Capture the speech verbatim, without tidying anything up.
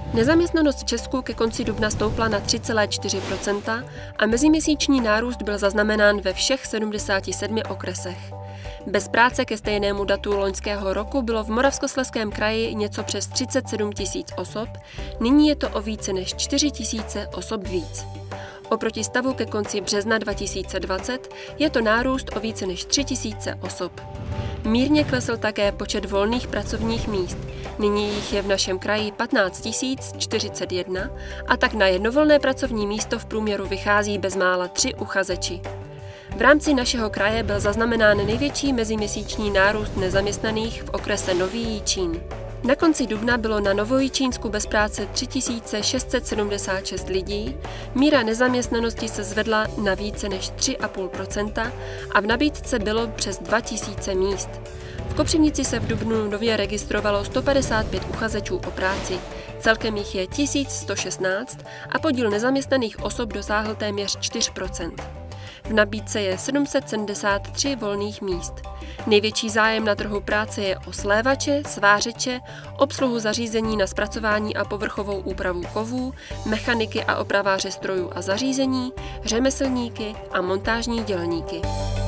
Nezaměstnanost v Česku ke konci dubna stoupla na tři celá čtyři procenta a meziměsíční nárůst byl zaznamenán ve všech sedmdesáti sedmi okresech. Bez práce ke stejnému datu loňského roku bylo v Moravskoslezském kraji něco přes třicet sedm tisíc osob, nyní je to o více než čtyři tisíce osob víc. Oproti stavu ke konci března dva tisíce dvacet je to nárůst o více než tři tisíce osob. Mírně klesl také počet volných pracovních míst. Nyní jich je v našem kraji patnáct tisíc čtyřicet jedna a tak na jedno volné pracovní místo v průměru vychází bezmála tři uchazeči. V rámci našeho kraje byl zaznamenán největší meziměsíční nárůst nezaměstnaných v okrese Nový Jičín. Na konci dubna bylo na Novojičínsku bez práce tři tisíce šest set sedmdesát šest lidí, míra nezaměstnanosti se zvedla na více než tři celá pět procenta a v nabídce bylo přes dva tisíce míst. V Kopřivnici se v dubnu nově registrovalo sto padesát pět uchazečů o práci, celkem jich je tisíc sto šestnáct a podíl nezaměstnaných osob dosáhl téměř čtyři procenta. V nabídce je sedm set sedmdesát tři volných míst. Největší zájem na trhu práce je o slévače, svářeče, obsluhu zařízení na zpracování a povrchovou úpravu kovů, mechaniky a opraváře strojů a zařízení, řemeslníky a montážní dělníky.